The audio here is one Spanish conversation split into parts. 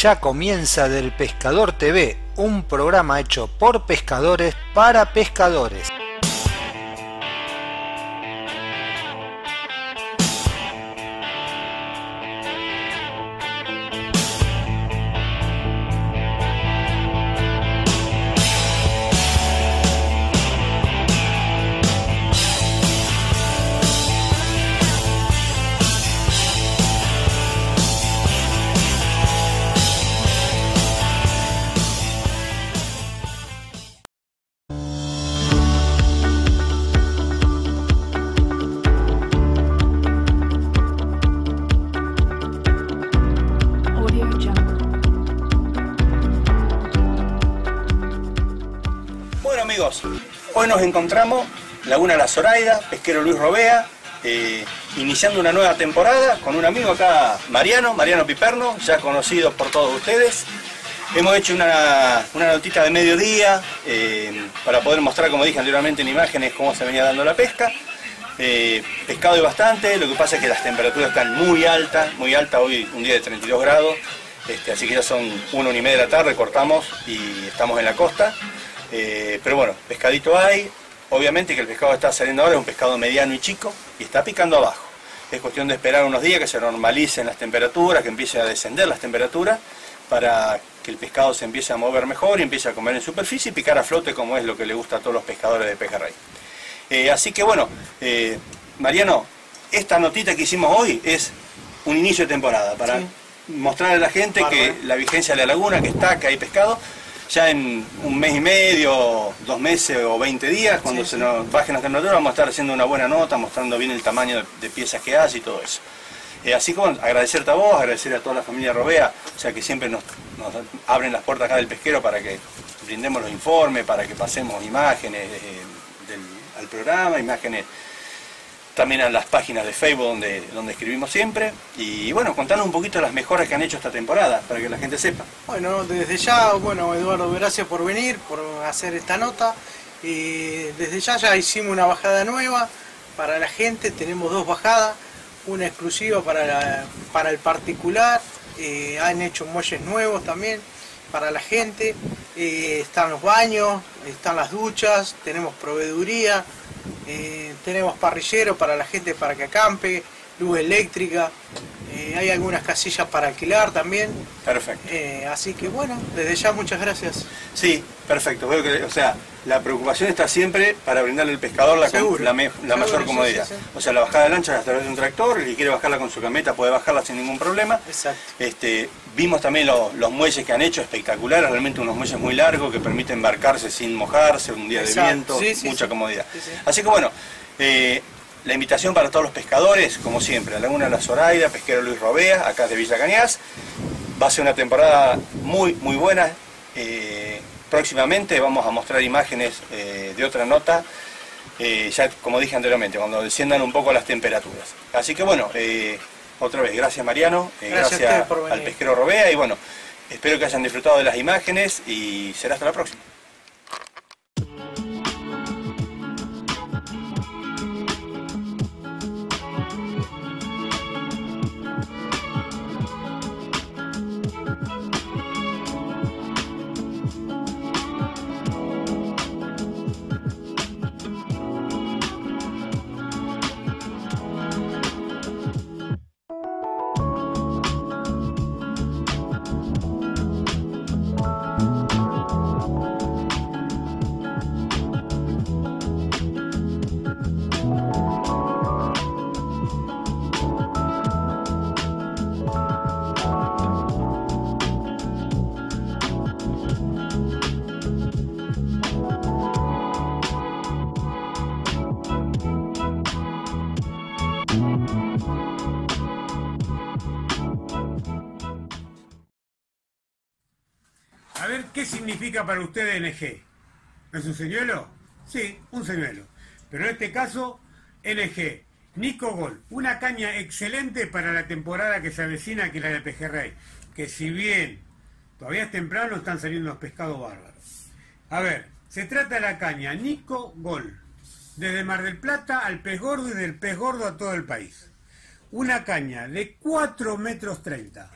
ya comienza Del Pescador TV, un programa hecho por pescadores para pescadores. Hoy nos encontramos Laguna La Zoraida, pesquero Luis Robea, iniciando una nueva temporada con un amigo acá, Mariano Piperno, ya conocido por todos ustedes. Hemos hecho una notita de mediodía para poder mostrar, como dije anteriormente en imágenes, cómo se venía dando la pesca. Pescado hay bastante, lo que pasa es que las temperaturas están muy altas, hoy un día de 32 grados, así que ya son 1:30 de la tarde, cortamos y estamos en la costa. Pero bueno, pescadito hay. Obviamente que el pescado que está saliendo ahora es un pescado mediano y chico y está picando abajo. Es cuestión de esperar unos días que se normalicen las temperaturas, que empiecen a descender las temperaturas para que el pescado se empiece a mover mejor y empiece a comer en superficie y picar a flote, como es lo que le gusta a todos los pescadores de pejerrey. Así que bueno, Mariano, esta notita que hicimos hoy es un inicio de temporada para mostrarle a la gente que la vigencia de la laguna, que está, que hay pescado. Ya en 1 mes y medio, 2 meses o 20 días, cuando se nos bajen las temperaturas, vamos a estar haciendo una buena nota, mostrando bien el tamaño de piezas que hace y todo eso. Así que bueno, agradecerte a vos, agradecer a toda la familia Robea, o sea que siempre nos abren las puertas acá del pesquero para que brindemos los informes, para que pasemos imágenes al programa, imágenes también a las páginas de Facebook donde escribimos siempre. Y bueno, contanos un poquito las mejoras que han hecho esta temporada, para que la gente sepa. Bueno, desde ya, Eduardo, gracias por venir, por hacer esta nota. Desde ya hicimos una bajada nueva para la gente, tenemos 2 bajadas, una exclusiva para el particular, han hecho muelles nuevos también para la gente, están los baños, están las duchas, tenemos proveeduría, tenemos parrillero para la gente para que acampe, luz eléctrica, hay algunas casillas para alquilar también. Perfecto. Así que bueno, desde ya muchas gracias. Sí, perfecto. Veo que, o sea, la preocupación está siempre para brindarle al pescador la mayor comodidad. Sí. O sea, la bajada de lancha a través de un tractor, el que quiere bajarla con su camioneta puede bajarla sin ningún problema. Exacto. Vimos también los muelles que han hecho espectaculares, realmente unos muelles muy largos que permiten embarcarse sin mojarse, un día de viento, mucha comodidad. Sí. Así que bueno, la invitación para todos los pescadores, como siempre, a Laguna La Zoraida, pesquero Luis Robea, acá de Villa Cañas. Va a ser una temporada muy buena. Próximamente vamos a mostrar imágenes de otra nota, ya como dije anteriormente, cuando desciendan un poco las temperaturas. Así que bueno, otra vez, gracias Mariano, gracias al pesquero Robea y bueno, espero que hayan disfrutado de las imágenes y será hasta la próxima. A ver, ¿qué significa para usted NG? ¿Es un señuelo? Sí, un señuelo. Pero en este caso, NG, Nico Gol, una caña excelente para la temporada que se avecina, que es la de pejerrey. Que si bien todavía es temprano, están saliendo los pescados bárbaros. A ver, se trata de la caña Nico Gol, desde Mar del Plata al Pez Gordo y del Pez Gordo a todo el país. Una caña de 4,30 metros,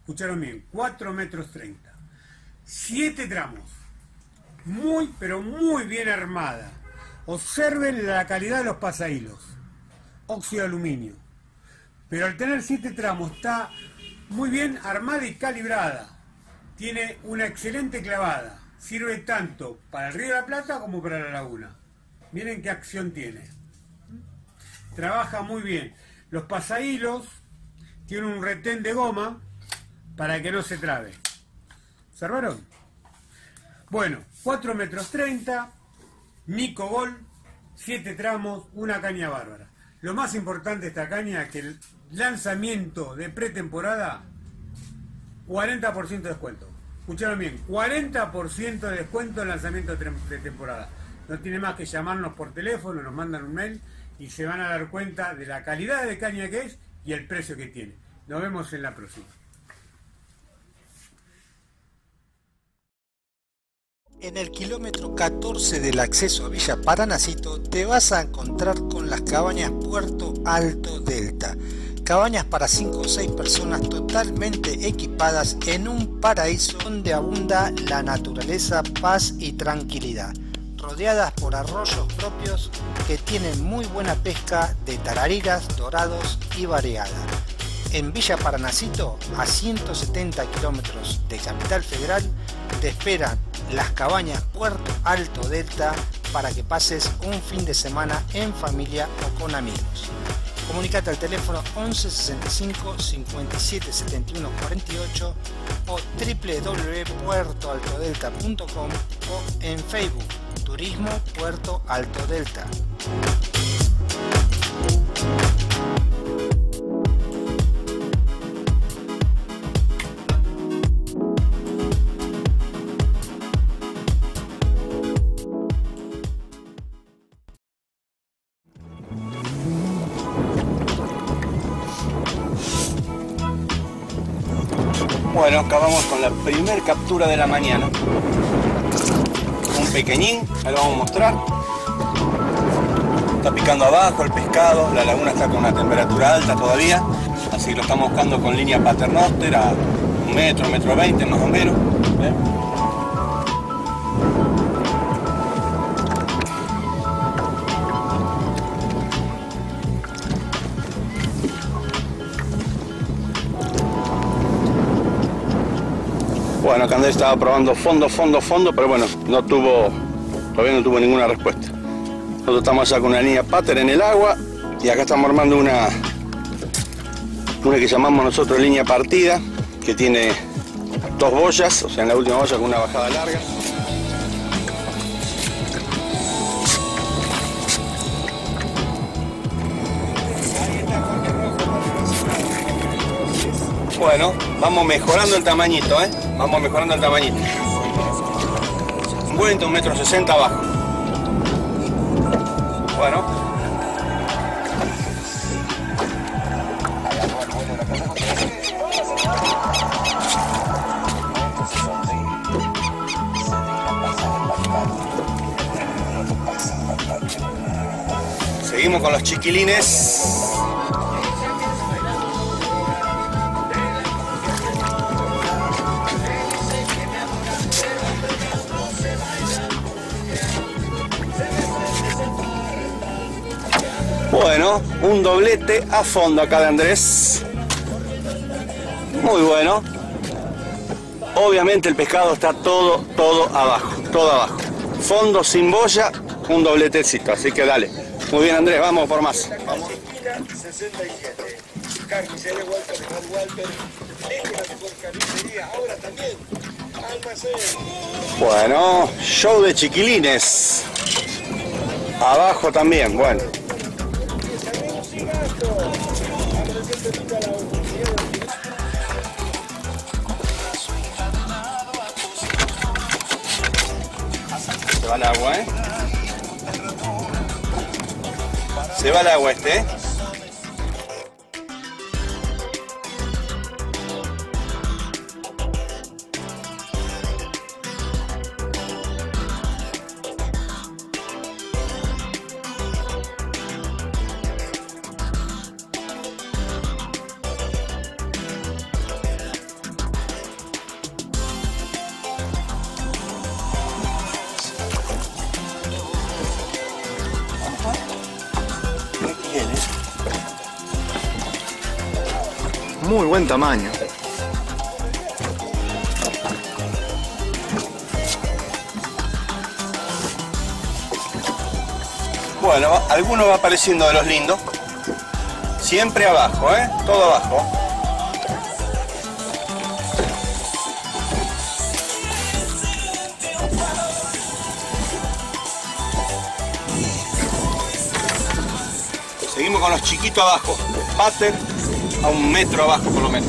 escucharon bien, 4,30 metros, 7 tramos, muy pero muy bien armada. Observen la calidad de los pasahilos, óxido de aluminio, pero al tener 7 tramos está muy bien armada y calibrada, tiene una excelente clavada, sirve tanto para el Río de la Plata como para la laguna. Miren qué acción tiene, trabaja muy bien. Los pasahilos tienen un retén de goma para que no se trabe. ¿Observaron? Bueno, 4,30 metros, Nico Gol, 7 tramos, una caña bárbara. Lo más importante de esta caña es que el lanzamiento de pretemporada, 40% de descuento. Escucharon bien, 40% de descuento en lanzamiento de temporada. No tiene más que llamarnos por teléfono, nos mandan un mail y se van a dar cuenta de la calidad de caña que es y el precio que tiene. Nos vemos en la próxima. En el kilómetro 14 del acceso a Villa Paranacito te vas a encontrar con las cabañas Puerto Alto Delta. Cabañas para 5 o 6 personas totalmente equipadas en un paraíso donde abunda la naturaleza, paz y tranquilidad. Rodeadas por arroyos propios que tienen muy buena pesca de tarariras, dorados y variada. En Villa Paranacito, a 170 kilómetros de Capital Federal, te esperan las cabañas Puerto Alto Delta para que pases un fin de semana en familia o con amigos. Comunicate al teléfono 11 65 57 71 48 o www.puertoaltodelta.com o en Facebook Turismo Puerto Alto Delta. Bueno, acabamos con la primer captura de la mañana. Un pequeñín, ahí lo vamos a mostrar. Está picando abajo el pescado, la laguna está con una temperatura alta todavía, así que lo estamos buscando con línea paternoster a 1 metro, 1,20 m más o menos. Bueno, acá Andrés estaba probando fondo, pero bueno, todavía no tuvo ninguna respuesta. Nosotros estamos allá con una línea pater en el agua y acá estamos armando una que llamamos nosotros línea partida, que tiene 2 boyas, o sea, en la última boya con una bajada larga. Bueno, vamos mejorando el tamañito, Vamos mejorando el tamañito. Un buen 1,60 m abajo. Bueno. Seguimos con los chiquilines. Bueno, un doblete a fondo acá de Andrés. Muy bueno. Obviamente el pescado está todo abajo, todo abajo. Fondo sin boya, un dobletecito, así que dale. Muy bien Andrés, vamos por más. Vamos. 67. Carnicería Walter, es la mejor carnicería, ahora también. Almacén. Bueno, show de chiquilines. Abajo también, bueno. Se va el agua, Se va el agua este, muy buen tamaño. Bueno, alguno va apareciendo de los lindos. Siempre abajo, todo abajo. Seguimos con los chiquitos abajo. Pater a 1 metro abajo por lo menos.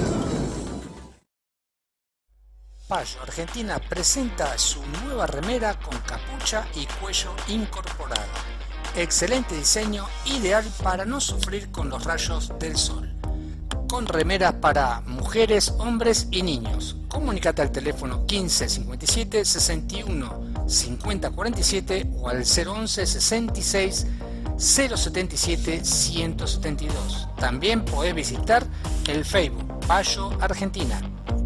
Payo Argentina presenta su nueva remera con capucha y cuello incorporado. Excelente diseño, ideal para no sufrir con los rayos del sol. Con remeras para mujeres, hombres y niños. Comunícate al teléfono 15 57 61 50 47 o al 011 66 077 172. También podés visitar el Facebook Payo Argentina.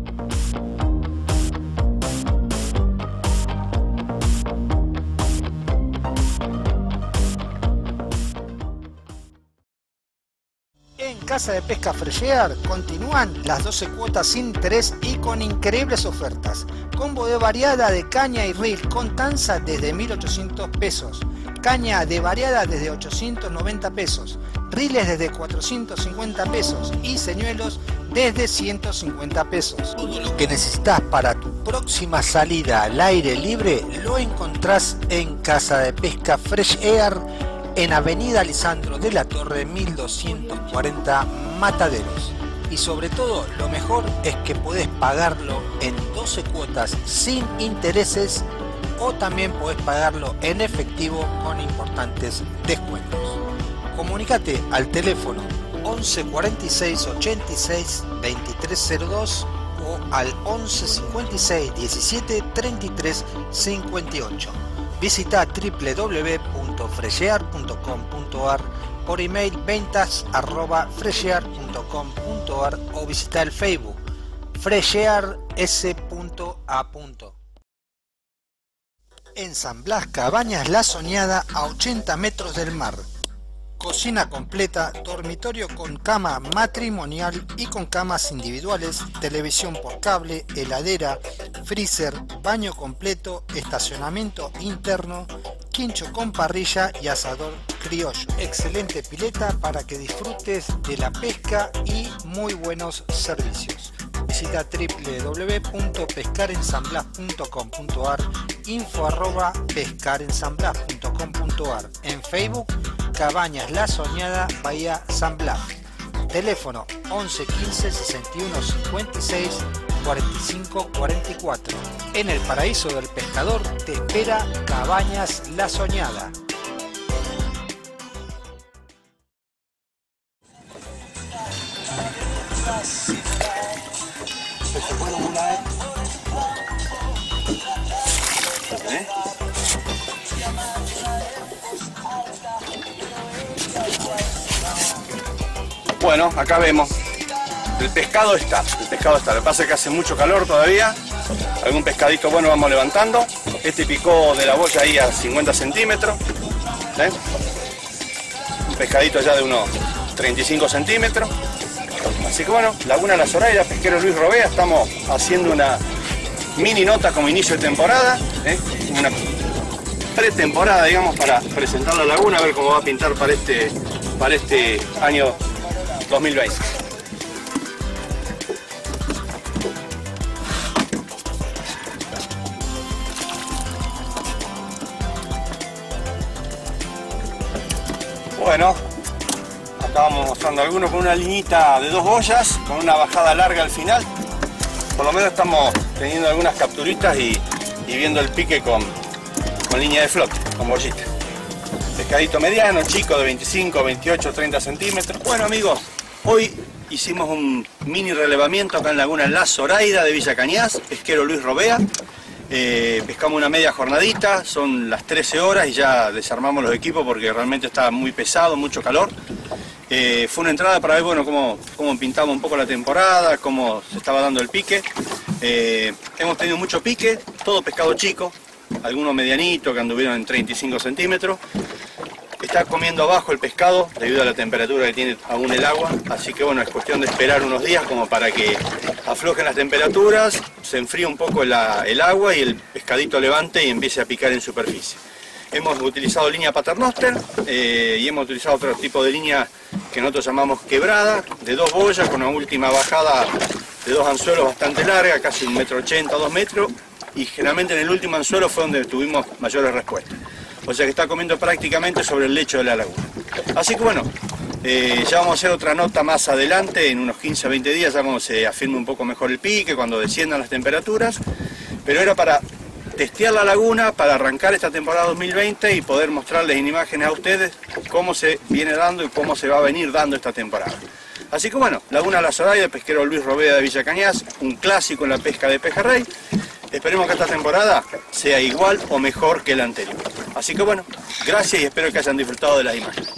En Casa de Pesca Freshear continúan las 12 cuotas sin interés y con increíbles ofertas. Combo de variada de caña y reel con tanza desde 1.800 pesos. Caña de variada desde 890 pesos. Riles desde 450 pesos y señuelos desde 150 pesos. Todo lo que necesitas para tu próxima salida al aire libre lo encontrás en Casa de Pesca Freshear en Avenida Lisandro de la Torre 1240 Mataderos. Y sobre todo, lo mejor es que podés pagarlo en 12 cuotas sin intereses o también podés pagarlo en efectivo con importantes descuentos. Comunícate al teléfono 11 46 86 2302 o al 11 56 17 33 58. Visita www.freshear.com.ar, por email ventas@freshear.com.ar o visita el Facebook Freshear S.A. En San Blas, Cabañas La Soñada, a 80 metros del mar. Cocina completa, dormitorio con cama matrimonial y con camas individuales, televisión por cable, heladera, freezer, baño completo, estacionamiento interno, quincho con parrilla y asador criollo. Excelente pileta para que disfrutes de la pesca y muy buenos servicios. Visita www.pescarensanblas.com.ar, info@pescarensanblas.com.ar, en Facebook Cabañas La Soñada, Bahía San Blas. Teléfono 11 15 61 56 45 44. En el paraíso del pescador te espera Cabañas La Soñada. Bueno, acá vemos, el pescado está. Lo que pasa es que hace mucho calor todavía. Algún pescadito bueno vamos levantando. Este picó de la boya ahí a 50 centímetros. Un pescadito ya de unos 35 centímetros. Así que bueno, Laguna La Zoraida, pesquero Luis Robea, estamos haciendo una mini nota como inicio de temporada. Una pretemporada, digamos, para presentar la laguna, a ver cómo va a pintar para este año 2020. Bueno, acá vamos mostrando algunos con una liñita de 2 boyas, con una bajada larga al final. Por lo menos estamos teniendo algunas capturitas y viendo el pique con línea de flote, con bollita. Pescadito mediano, chico, de 25, 28, 30 centímetros. Bueno amigos, hoy hicimos un mini relevamiento acá en Laguna La Zoraida de Villa Cañas, pesquero Luis Robea. Pescamos una media jornadita, son las 13 horas y ya desarmamos los equipos porque realmente estaba muy pesado, mucho calor. Fue una entrada para ver bueno, cómo pintaba un poco la temporada, cómo se estaba dando el pique. Hemos tenido mucho pique, todo pescado chico, algunos medianitos que anduvieron en 35 centímetros. está comiendo abajo el pescado debido a la temperatura que tiene aún el agua, así que bueno, es cuestión de esperar unos días como para que aflojen las temperaturas, se enfríe un poco el agua y el pescadito levante y empiece a picar en superficie. Hemos utilizado línea paternoster y hemos utilizado otro tipo de línea que nosotros llamamos quebrada, de 2 boyas con una última bajada de 2 anzuelos bastante larga, casi 1,80 m, 2 metros, y generalmente en el último anzuelo fue donde tuvimos mayores respuestas. O sea que está comiendo prácticamente sobre el lecho de la laguna. Así que bueno, ya vamos a hacer otra nota más adelante, en unos 15 a 20 días ya vamos a afirmar un poco mejor el pique, cuando desciendan las temperaturas, pero era para testear la laguna, para arrancar esta temporada 2020 y poder mostrarles en imágenes a ustedes cómo se viene dando y cómo se va a venir dando esta temporada. Así que bueno, Laguna La Zoraida, pesquero Luis Robea de Villa Cañas, un clásico en la pesca de pejerrey. Esperemos que esta temporada sea igual o mejor que la anterior. Así que bueno, gracias y espero que hayan disfrutado de las imágenes.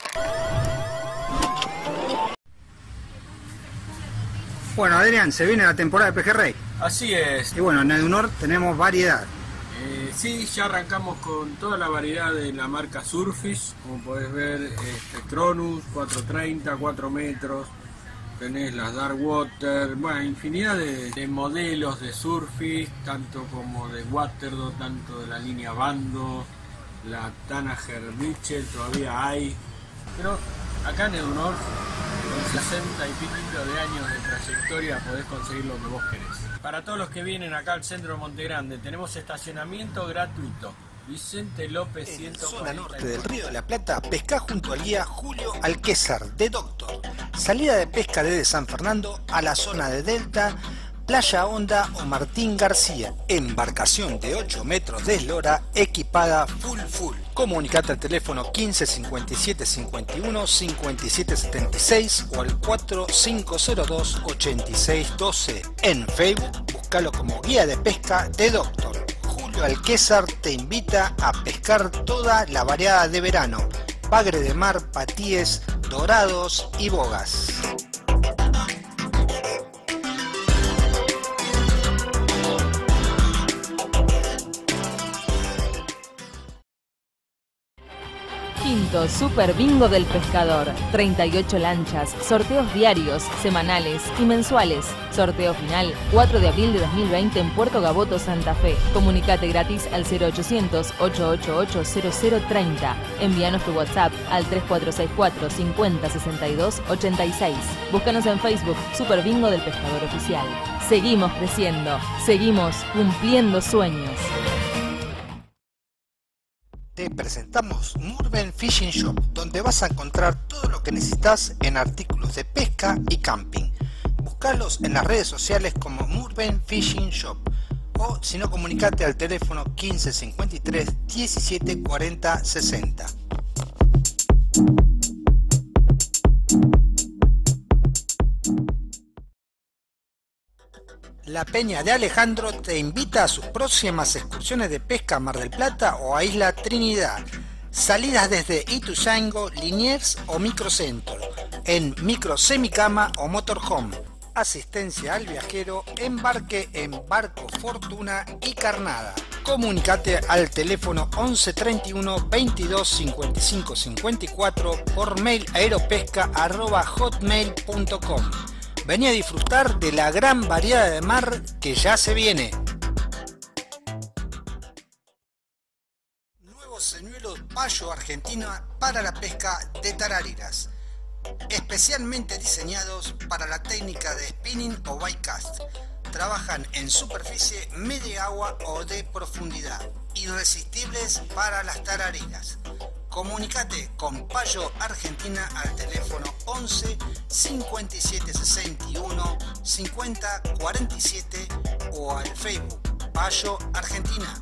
Bueno, Adrián, se viene la temporada de pejerrey. Así es. Y bueno, en Edunor tenemos variedad. Sí, ya arrancamos con toda la variedad de la marca Surfish. Como podés ver, Cronus, 430, 4 metros. Tenés las Dark Water, bueno, infinidad de modelos de Surfish, tanto como de Waterdog, tanto de la línea Bando, la Tanager Mitchell, todavía hay. Pero acá en Edunor, con 60 y pico de años de trayectoria, podés conseguir lo que vos querés. Para todos los que vienen acá al centro de Monte Grande, tenemos estacionamiento gratuito. Vicente López, 140. En zona norte del Río de la Plata, pesca junto al guía Julio Alquézar de Doctor. Salida de pesca desde San Fernando a la zona de Delta, Playa Honda o Martín García. Embarcación de 8 metros de eslora equipada full. Comunicate al teléfono 15 57 51 57 76 o al 4502 86 12. En Facebook, búscalo como guía de pesca de Doctor. Julio Alquézar te invita a pescar toda la variedad de verano. Bagre de mar, patíes, dorados y bogas. Quinto Super Bingo del Pescador. 38 lanchas, sorteos diarios, semanales y mensuales. Sorteo final 4 de abril de 2020 en Puerto Gaboto, Santa Fe. Comunicate gratis al 0800 888 0030. Envíanos tu WhatsApp al 3464 50 62 86. Búscanos en Facebook Super Bingo del Pescador Oficial. Seguimos creciendo, seguimos cumpliendo sueños. Te presentamos Murven Fishing Shop, donde vas a encontrar todo lo que necesitas en artículos de pesca y camping. Búscalos en las redes sociales como Murven Fishing Shop o si no, comunicate al teléfono 15 53 17 40 60. La Peña de Alejandro te invita a sus próximas excursiones de pesca a Mar del Plata o a Isla Trinidad. Salidas desde Ituzaingó, Liniers o Microcentro, en micro semicama o motorhome. Asistencia al viajero, embarque en barco Fortuna y Carnada. Comunicate al teléfono 11 31 22 55 54 por mail aeropesca@hotmail.com. Vení a disfrutar de la gran variedad de mar que ya se viene. Nuevos señuelos Payo Argentina para la pesca de tarariras. Especialmente diseñados para la técnica de spinning o bite cast. Trabajan en superficie media agua o de profundidad. Irresistibles para las tarariras. Comunicate con Payo Argentina al teléfono 11 57 61 50 47 o al Facebook Payo Argentina.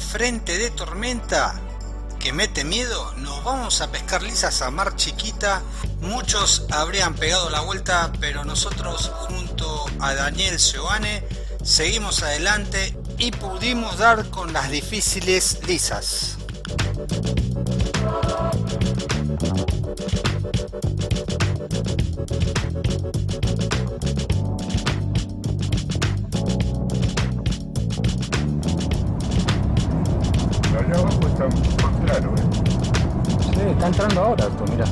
frente de tormenta que mete miedo, nos vamos a pescar lisas a Mar Chiquita. Muchos habrían pegado la vuelta, pero nosotros junto a Daniel Seoane seguimos adelante y pudimos dar con las difíciles lisas. Allá abajo está más claro, Sí, está entrando ahora esto, mirá.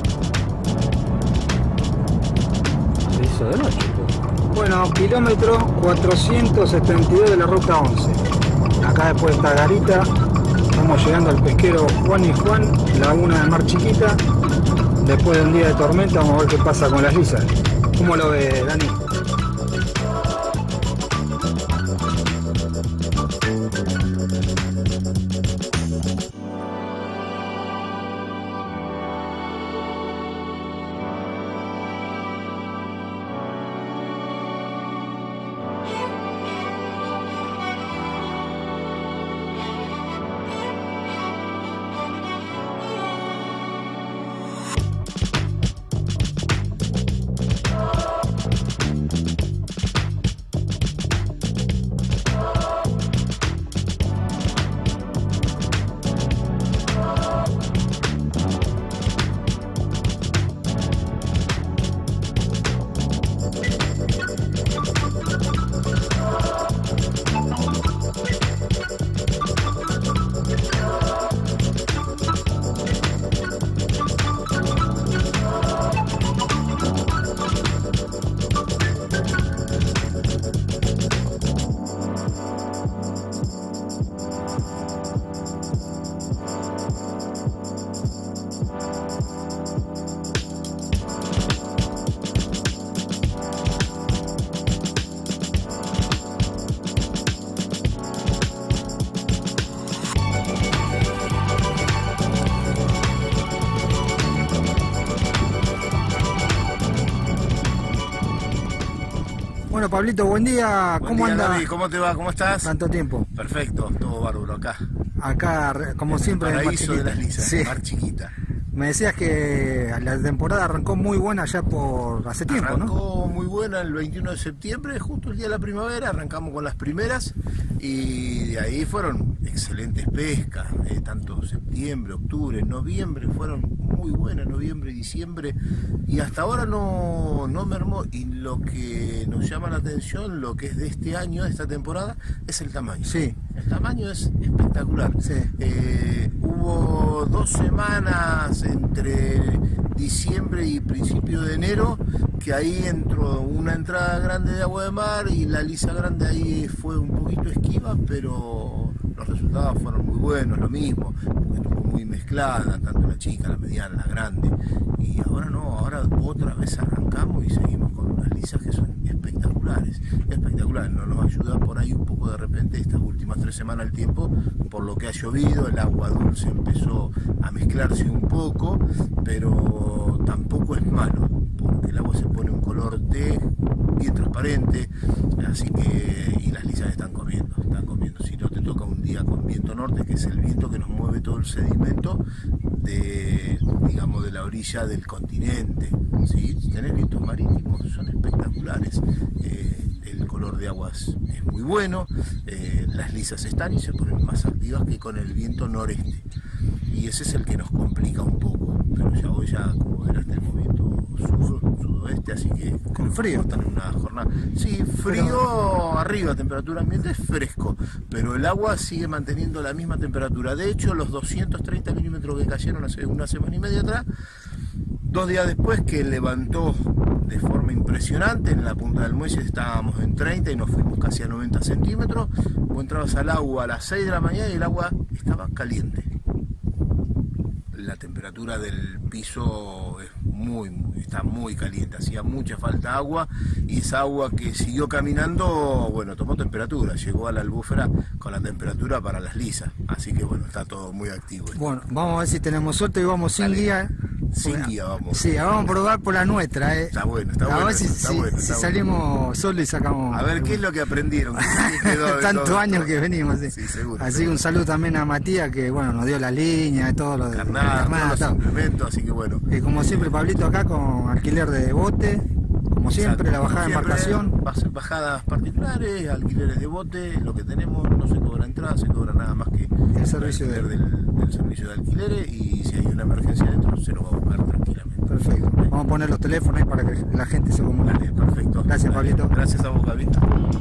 Se hizo de noche. Bueno, kilómetro 472 de la ruta 11. Acá después de esta garita, estamos llegando al pesquero Juan y Juan, laguna de Mar Chiquita. Después de un día de tormenta, vamos a ver qué pasa con las lisas. ¿Cómo lo ves, Dani? Bueno, Pablito, buen día. ¿Cómo anda? David, ¿cómo te va? ¿Cómo estás? Tanto tiempo. Perfecto, todo bárbaro acá. Acá, como siempre, el paraíso de las lisas, sí. Mar Chiquita. Me decías que la temporada arrancó muy buena ya por hace tiempo, arrancó muy buena el 21 de septiembre, justo el día de la primavera, arrancamos con las primeras y de ahí fueron excelentes pescas, tanto septiembre, octubre, noviembre, fueron muy buenas, noviembre y diciembre, y hasta ahora no mermó, y lo que nos llama la atención, lo que es de este año, de esta temporada, es el tamaño. Sí. El tamaño es espectacular. Sí. Hubo 2 semanas entre diciembre y principio de enero que ahí entró una entrada grande de agua de mar y la lisa grande ahí fue un poquito esquiva, pero los resultados fueron muy buenos, lo mismo, porque estuvo muy mezclada, tanto la chica, la mediana, la grande, y ahora no, ahora otra vez arrancamos y seguimos con unas lisas que son espectaculares, no nos ayuda por ahí un poco de repente estas últimas 3 semanas el tiempo, por lo que ha llovido, el agua dulce empezó a mezclarse un poco, pero tampoco es malo, porque el agua se pone un color té bien transparente, así que, y las lisas están comiendo, si no te toca un día con viento norte, que es el viento que nos mueve todo el sedimento de, digamos, de la orilla del continente, ¿sí? Tenés vientos marítimos, son espectaculares, el color de aguas es muy bueno, las lisas están y se ponen más activas que con el viento noreste, y ese es el que nos complica un poco, pero ya hoy como verás tenemos viento sudoeste, así que con frío están en una jornada, sí, frío arriba, temperatura ambiente es fresco, pero el agua sigue manteniendo la misma temperatura. De hecho, los 230 milímetros que cayeron hace una semana y media atrás, 2 días después que levantó de forma impresionante, en la punta del muelle estábamos en 30 y nos fuimos casi a 90 centímetros, vos entrabas al agua a las 6 de la mañana y el agua estaba caliente. La temperatura del piso está muy caliente, hacía mucha falta agua, y esa agua que siguió caminando, bueno, tomó temperatura, llegó a la albúfera con la temperatura para las lisas, así que bueno, está todo muy activo. Bueno, vamos a ver si tenemos suerte y vamos sin guía. Sin guía vamos. Sí, vamos a probar por la nuestra, Está bueno, está a bueno. ver si salimos solos y sacamos. A ver qué es lo que aprendieron. Tantos años que venimos, sí. Sí, seguro. Así que un saludo también a Matías, que bueno, nos dio la línea y todo lo de Carnada, todos los suplementos, así que bueno. Y como siempre, Pablito acá con alquiler de bote, como siempre, Exacto, la bajada de embarcación. Bajadas particulares, alquileres de bote, lo que tenemos, no se cobra entrada, se cobra nada más que el servicio del servicio de alquileres, y si hay una emergencia dentro se lo va a buscar tranquilamente. Perfecto. Vamos a poner los teléfonos ahí para que la gente se comunique. Dale, perfecto. Gracias, Pablito. Gracias a vos, Gavito.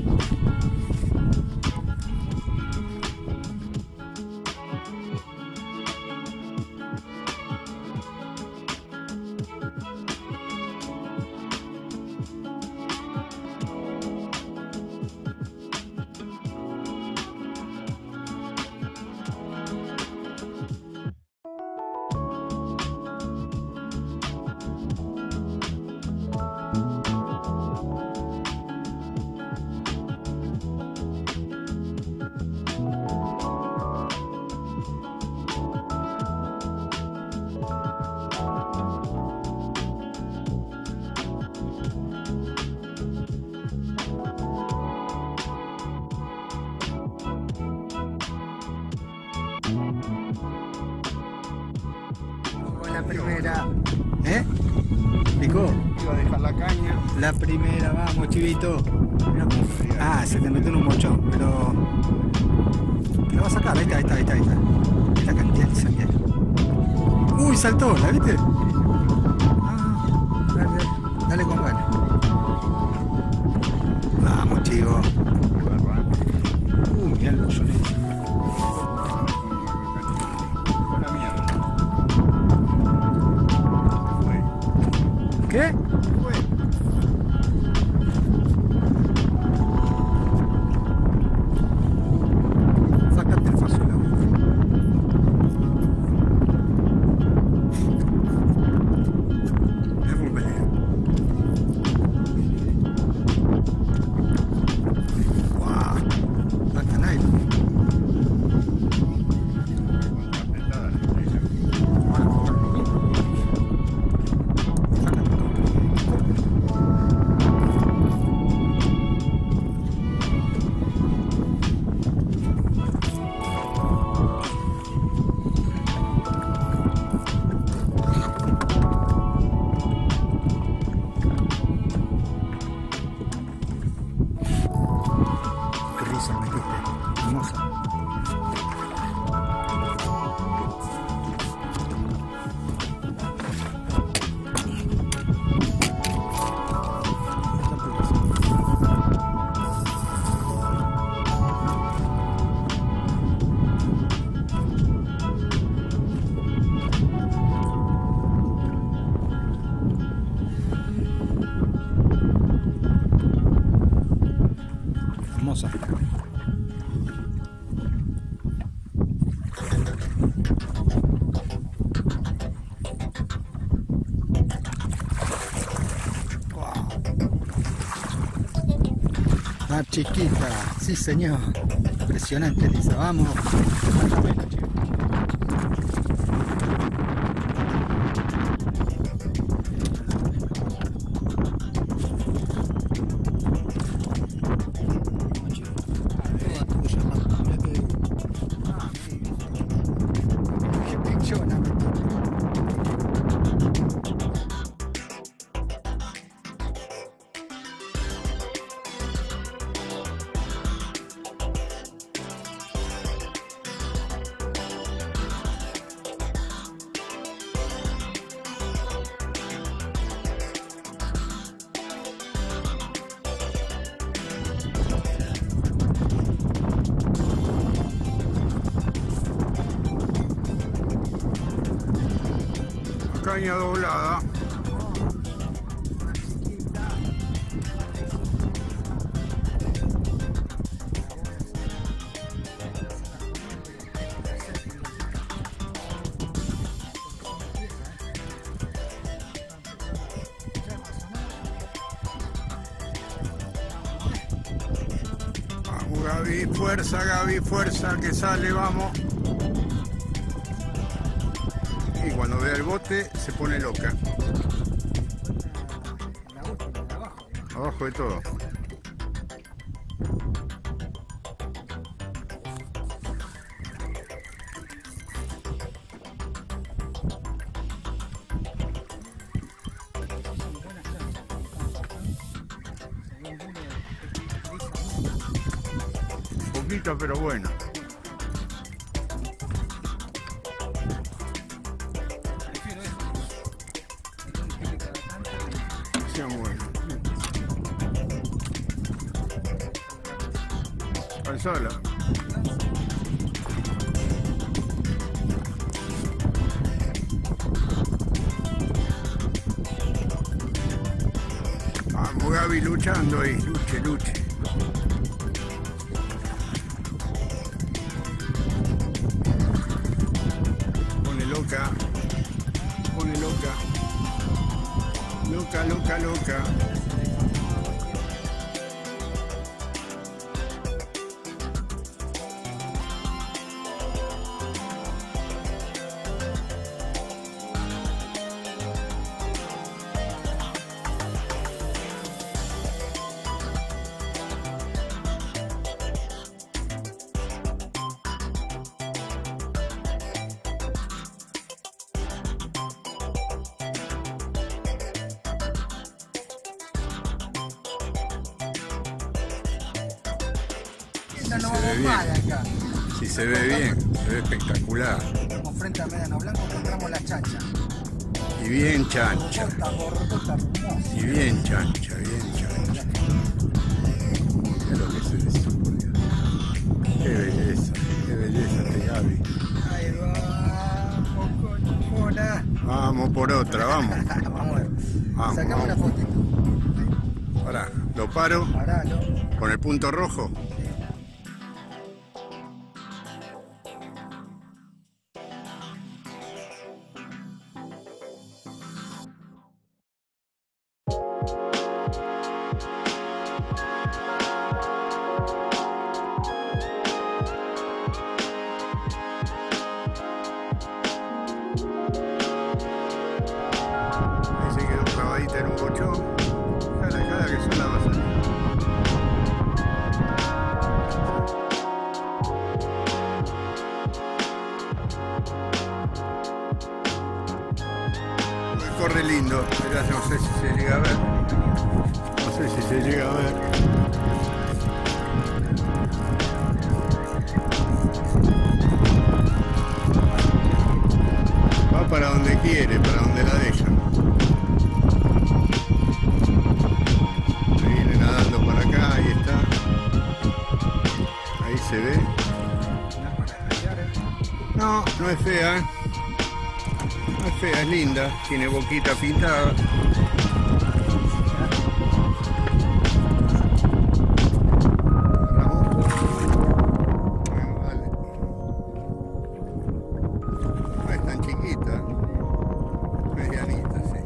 La primera, ¿picó? Iba a dejar la caña. La primera, vamos, chivito. Mirá cómo fría. Ah, se te metió en un mochón, pero. Lo va a sacar, ahí está. La cantidad de salía. Uy, saltó, ¿la viste? Ah, dale con ganas. Vamos, chivo. Uy, mirá el mochón ese. ¿Qué? Sácate el faso de la boca. Es un pelea. Guau. Saca nadie. Qué risa me diste, hermosa. Hermosa. Más chiquita, sí señor. Impresionante, Lisa. Vamos. Caña doblada. Vamos, Gaby, fuerza, que sale, vamos. Y cuando Cuando vea el bote se pone loca. Abajo de todo. Poquito, pero bueno. Solo. Vamos Gaby luchando ahí, luche. Pone loca. Loca. Si se ve bien, se ve espectacular. Estamos frente a Médano Blanco, encontramos la chacha. Y bien chancha. Y bien chancha. Mira lo que es eso, por Dios. Qué belleza este Gaby. Ahí vamos, coñona. Vamos por otra, vamos. Vamos. Sacamos una fotito. Pará, lo paro. Paralo. Con el punto rojo. Corre lindo, mirá, no sé si se llega a ver. Va para donde quiere, para donde la dejan. Viene nadando para acá, ahí está. Ahí se ve. No es fea, ¿eh? No es fea, es linda, tiene boquita pintada. Vale. No es tan chiquita, medianita, sí.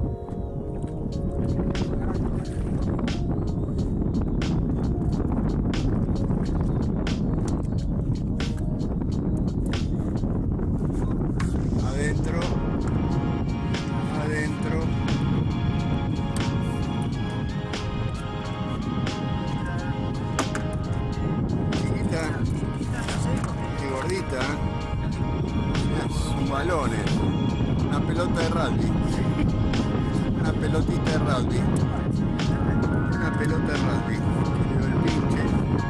Adentro. Chiquita y gordita. Son balones. Una pelota de rugby. Una pelotita de rugby. Una pelota de rugby. El pinche.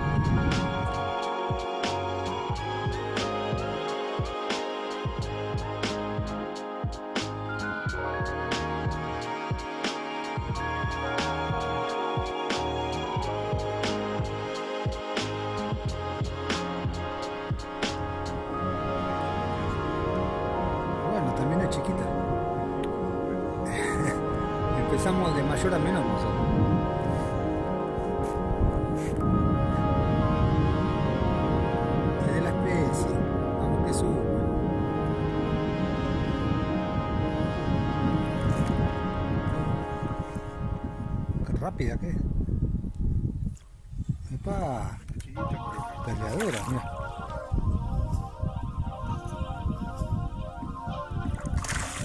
También es chiquita. Empezamos de mayor a menor nosotros. Es de la especie. Vamos que sube. Qué rápida que es. Epa. Peleadora, mira.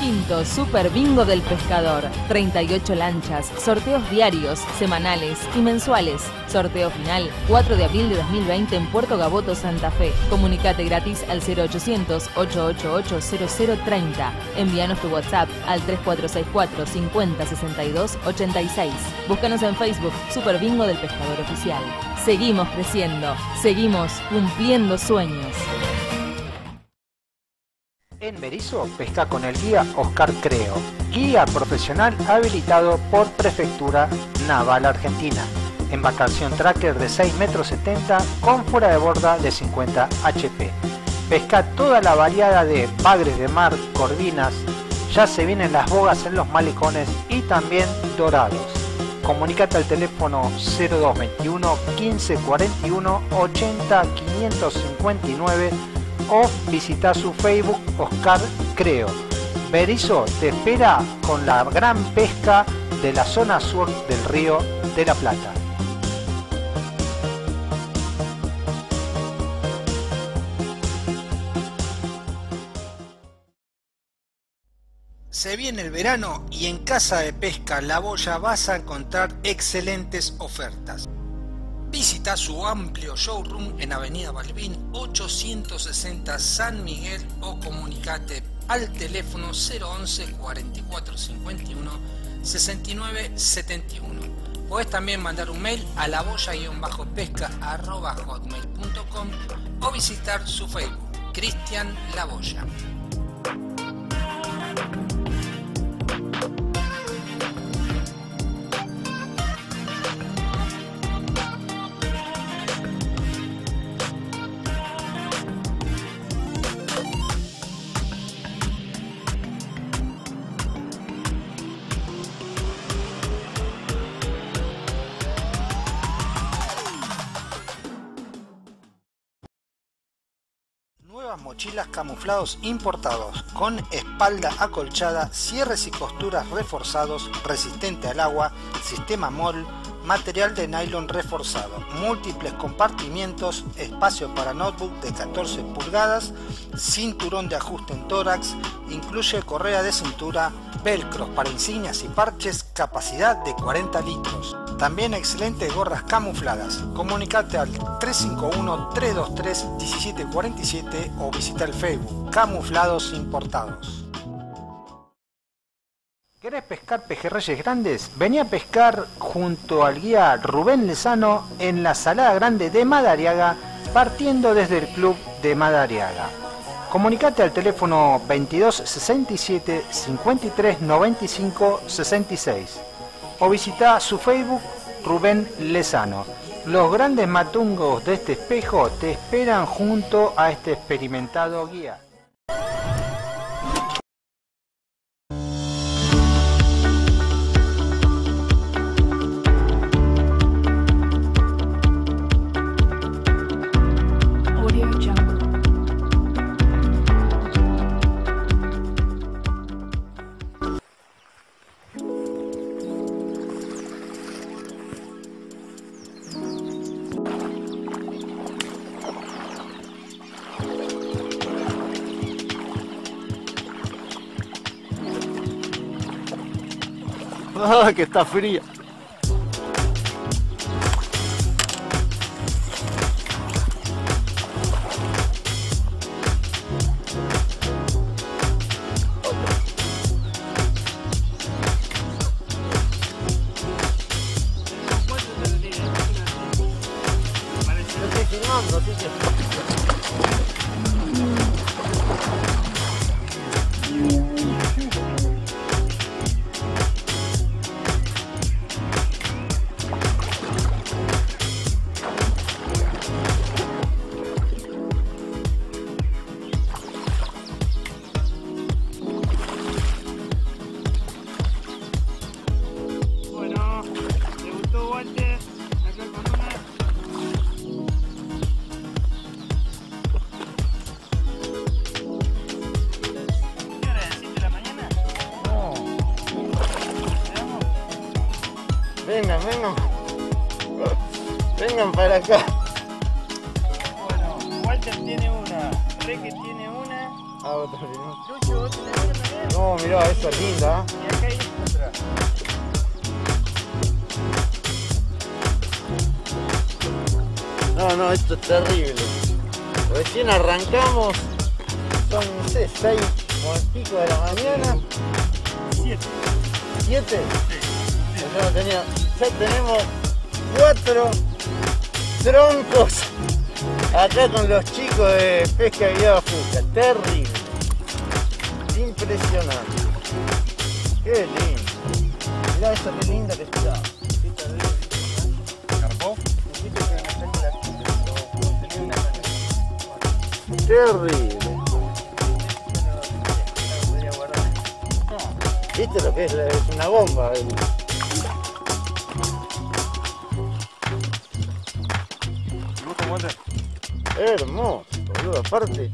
Quinto Super Bingo del Pescador. 38 lanchas, sorteos diarios, semanales y mensuales. Sorteo final 4 de abril de 2020 en Puerto Gaboto, Santa Fe. Comunicate gratis al 0800-888-0030. Envíanos tu WhatsApp al 3464 50 62 86. Búscanos en Facebook Super Bingo del Pescador Oficial. Seguimos creciendo, seguimos cumpliendo sueños. En Berisso, pesca con el guía Oscar Creo, guía profesional habilitado por Prefectura Naval Argentina. Embarcación tracker de 6,70 metros con fuera de borda de 50 HP. Pesca toda la variedad de bagres de mar, corvinas, ya se vienen las bogas en los malecones y también dorados. Comunicate al teléfono 0221 1541 80 559 o visita su Facebook Oscar Creo. Berisso te espera con la gran pesca de la zona sur del Río de la Plata. Se viene el verano y en Casa de Pesca La Boya vas a encontrar excelentes ofertas. Visita su amplio showroom en Avenida Balbín 860 San Miguel o comunicate al teléfono 011 44 51 69 71. Podés también mandar un mail a laboya-pesca@hotmail.com o visitar su Facebook Cristian La Boya. Mochilas camuflados importados con espalda acolchada, cierres y costuras reforzados, resistente al agua, sistema MOL, material de nylon reforzado, múltiples compartimientos, espacio para notebook de 14 pulgadas, cinturón de ajuste en tórax, incluye correa de cintura, velcros para insignias y parches, capacidad de 40 litros. También excelentes gorras camufladas. Comunicate al 351-323-1747 o visita el Facebook Camuflados Importados. ¿Querés pescar pejerreyes grandes? Vení a pescar junto al guía Rubén Lezano en la Salada Grande de Madariaga, partiendo desde el club de Madariaga. Comunicate al teléfono 22 67 53 95 66 o visita su Facebook Rubén Lezano. Los grandes matungos de este espejo te esperan junto a este experimentado guía. ¡Ah, que está fría! Estoy filmando, así que... Vengan para acá. Bueno, Walter tiene una, Reque tiene una Ah, otra Lucho, no, mirá, esa es linda. Y acá hay otra. No, esto es terrible. Recién arrancamos, son, no sé, 6 o el pico de la mañana. 7. ¿7? Sí. Yo no tenía, ya tenemos 4 troncos acá con los chicos de pesca y guiada Fuca. Terrible. Impresionante. Qué lindo. Mirá esa qué linda que está. ¿Carpó? Terrible. ¿Viste lo que es? Es una bomba. Hermoso, boludo, aparte.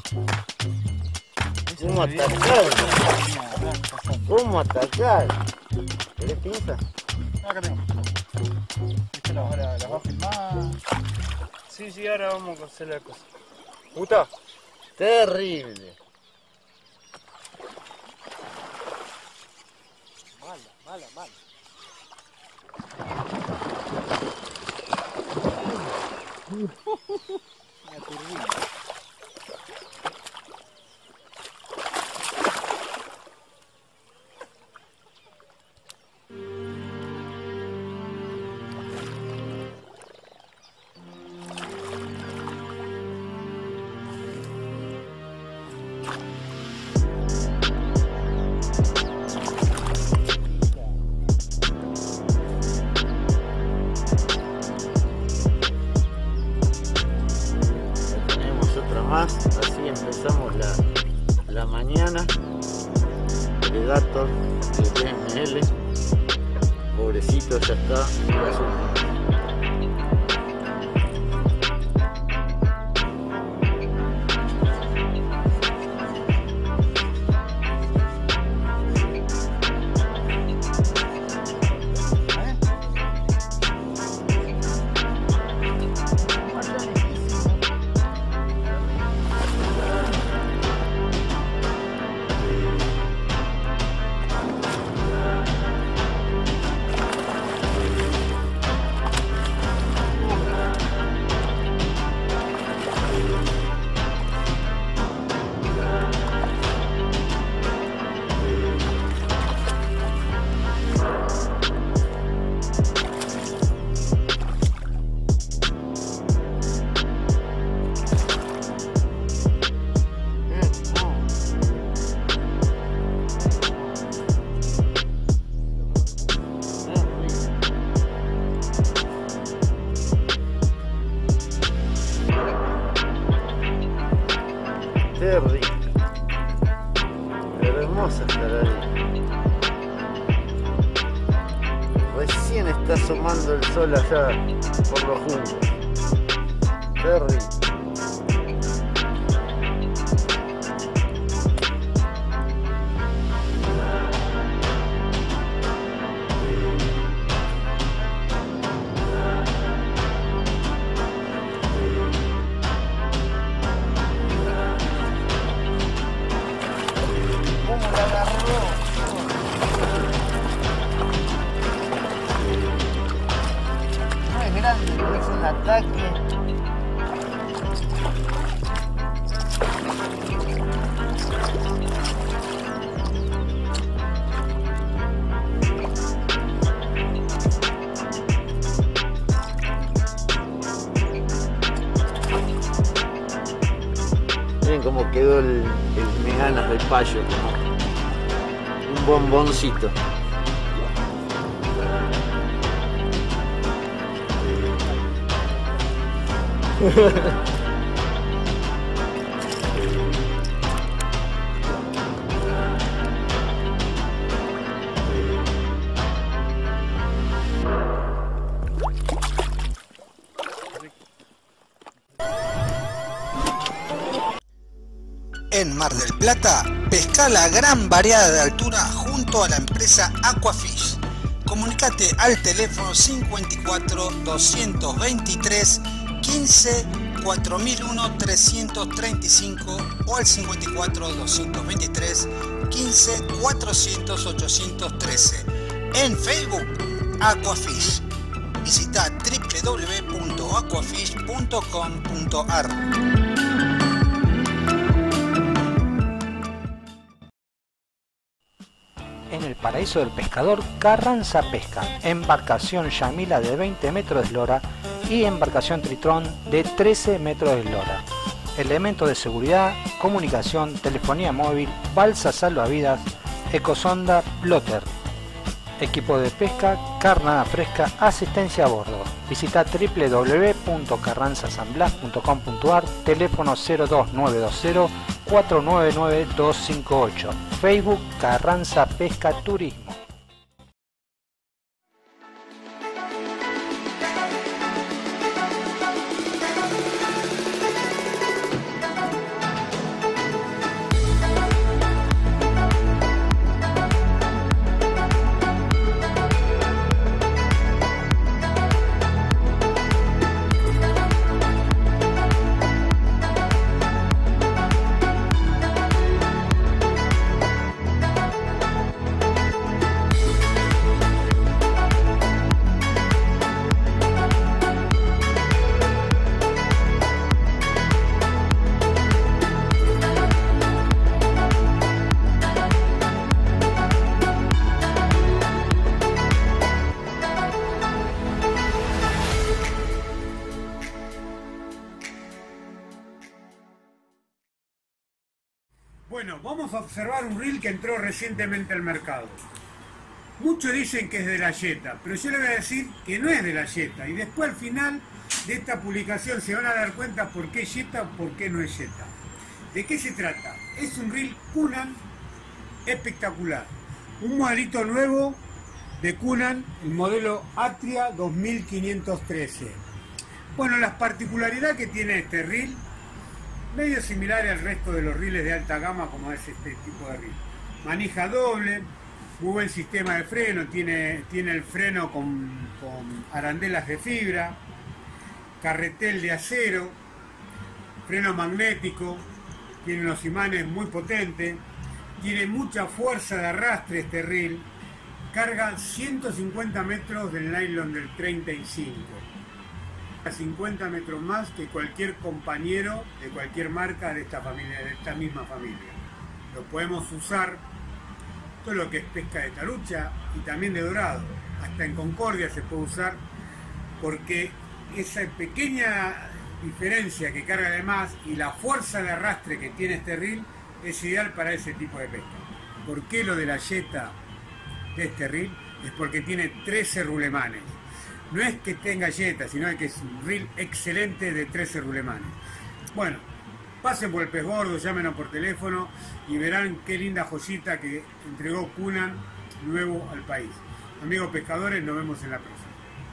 ¿Cómo atacar? ¿Cómo atacar? ¿Querés pinza? Acá tengo. ¿Viste las va a filmar? Sí, ahora vamos a hacer la cosa. ¿Gusta? Terrible. Mala. Una turbina. Así empezamos la mañana. Predator de DML, pobrecito, ya está. Terrible. Hermosa estar ahí. Recién está asomando el sol allá por los juncos. Terrible. Es un ataque. Miren cómo quedó el meganas del payo, como un bomboncito. En Mar del Plata, pesca la gran variedad de altura junto a la empresa Aquafish. Comunicate al teléfono 54 223 15 4001-335 o al 54-223-15-400-813. En Facebook, Aquafish. Visita www.aquafish.com.ar. En el paraíso del pescador, Carranza Pesca, embarcación Yamila de 20 metros de eslora y embarcación Tritrón de 13 metros de eslora. Elementos de seguridad, comunicación, telefonía móvil, balsa salvavidas, ecosonda, plotter. Equipo de pesca, carnada fresca, asistencia a bordo. Visita www.carranzasanblas.com.ar, teléfono 02920 499 258. Facebook Carranza Pesca Turismo. Bueno, vamos a observar un reel que entró recientemente al mercado. Muchos dicen que es de la Jetta, pero yo le voy a decir que no es de la Jetta. Y después al final de esta publicación se van a dar cuenta por qué Jetta o por qué no es Jetta. ¿De qué se trata? Es un reel Cunnan espectacular. Un modelito nuevo de Cunnan, el modelo Atria 2513. Bueno, las particularidades que tiene este reel, medio similar al resto de los reels de alta gama como es este tipo de reel. Manija doble, muy buen sistema de freno, tiene el freno con arandelas de fibra, carretel de acero, freno magnético, tiene unos imanes muy potentes, tiene mucha fuerza de arrastre este reel, carga 150 metros del nylon del 35. A 50 metros más que cualquier compañero de cualquier marca de esta familia, de esta misma familia. Lo podemos usar todo lo que es pesca de tarucha y también de dorado. Hasta en Concordia se puede usar porque esa pequeña diferencia que carga de más y la fuerza de arrastre que tiene este reel es ideal para ese tipo de pesca. ¿Por qué lo de la Jetta de este reel? Es porque tiene 13 rulemanes. No es que tenga Jetta, sino que es un reel excelente de 13 rulemanes. Bueno, pasen por el pez gordo, llámenos por teléfono y verán qué linda joyita que entregó Cunnan nuevo al país. Amigos pescadores, nos vemos en la próxima.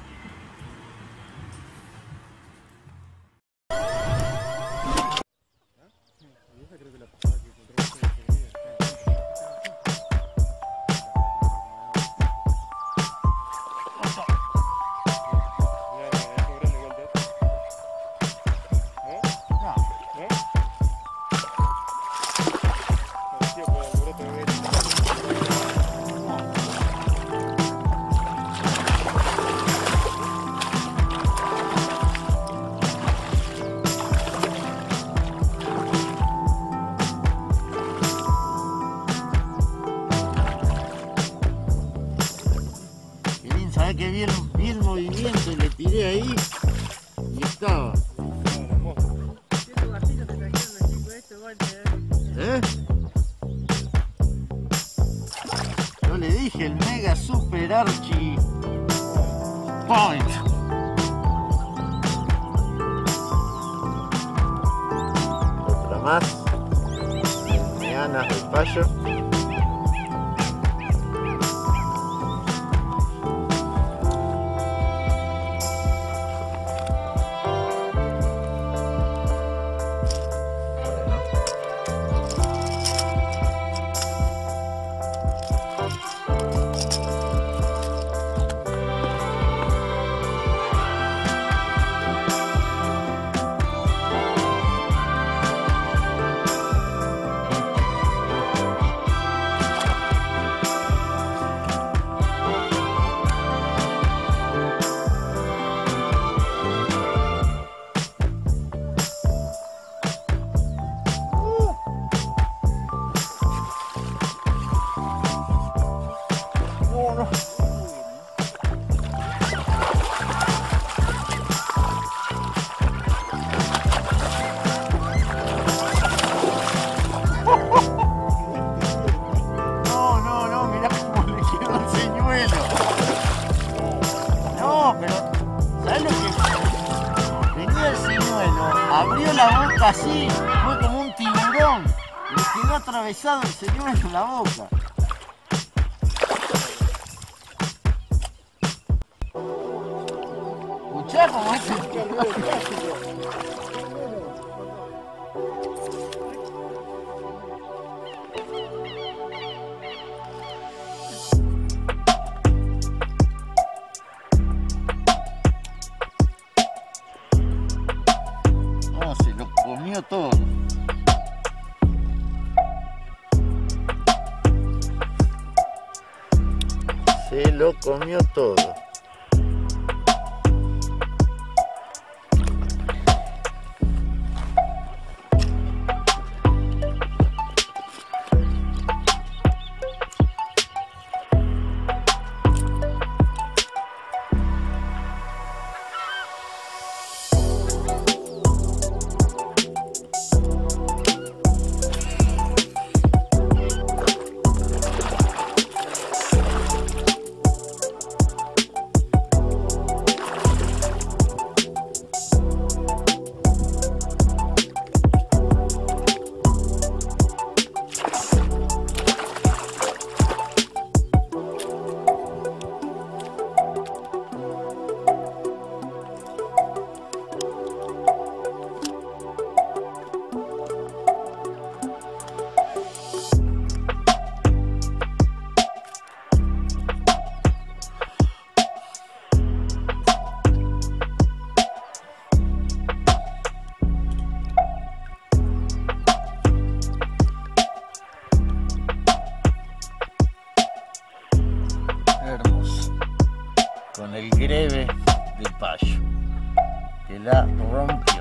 Que vi el movimiento y le tiré ahí y estaba. ¿Eh? Yo le dije el mega super archi point. Otra más. Meanas del payo. no. No, mirá cómo le quedó el señuelo. No, pero ¿sabes lo que? Venía el señuelo, abrió la boca así, fue como un tiburón. Le quedó atravesado el señuelo en la boca. Escuchá cómo es el no, se lo comió todo. Se lo comió todo. Hermoso, con el greve del payo, que la rompió.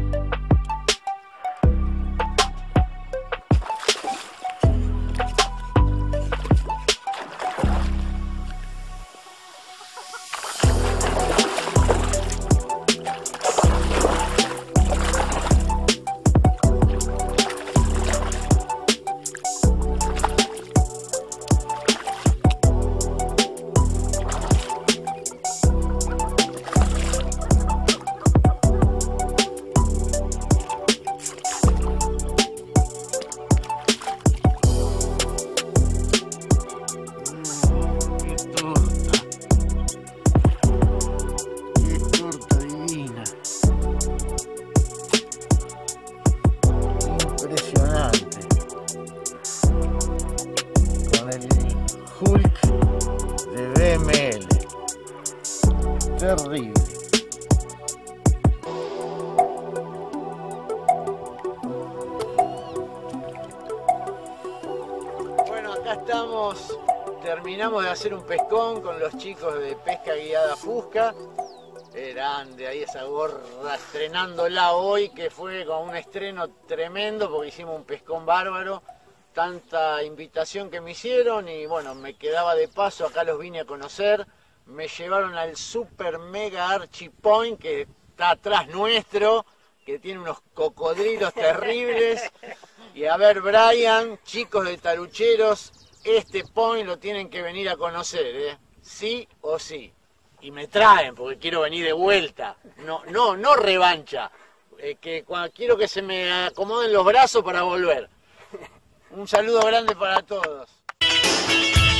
Hulk de BML. Terrible. Bueno, acá estamos. Terminamos de hacer un pescón con los chicos de Pesca Guiada Fusca. Grande, ahí esa gorra estrenándola hoy, que fue con un estreno tremendo porque hicimos un pescón bárbaro. Tanta invitación que me hicieron y bueno, me quedaba de paso, acá los vine a conocer. Me llevaron al Super Mega Archie Point, que está atrás nuestro, que tiene unos cocodrilos terribles. Y a ver, Brian, chicos de Tarucheros, este point lo tienen que venir a conocer, sí o sí. Y me traen, porque quiero venir de vuelta. No revancha. Quiero que se me acomoden los brazos para volver. Un saludo grande para todos.